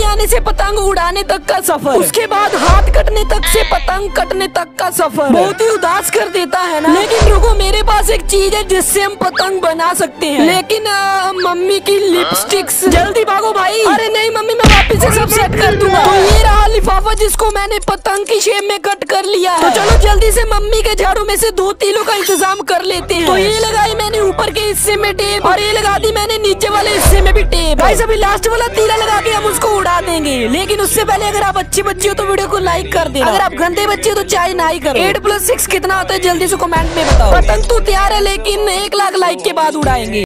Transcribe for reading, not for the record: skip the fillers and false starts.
आने से पतंग उड़ाने तक का सफर, उसके बाद हाथ कटने तक से पतंग कटने तक का सफर बहुत ही उदास कर देता है ना। लेकिन रुको, मेरे पास एक चीज है जिससे हम पतंग बना सकते हैं। लेकिन मम्मी की लिपस्टिक्स। जल्दी भागो भाई। अरे नहीं मम्मी, मैं वापस से सब सेट कर दूंगा। तो ये रहा लिफाफा जिसको मैंने पतंग की शेप में कट कर लिया है। तो चलो जल्दी से मम्मी के झाड़ू में से 2 तीलों का इंतजाम कर लेते हैं। तो ये लगाई मैंने ऊपर के हिस्से में टेप और ये लगा दी मैंने नीचे वाले हिस्से में भी टेप। भाई अभी लास्ट वाला तीला लगा के हम उसको उड़ा देंगे। लेकिन उससे पहले अगर आप अच्छे बच्चे हो तो वीडियो को लाइक कर देना। अगर आप गंदे बच्चे हो तो चाहे ना ही करो। 8 + 6 कितना होता है जल्दी से कमेंट में बताओ। पतंग तो तैयार है, लेकिन 1 लाख लाइक के बाद उड़ाएंगे।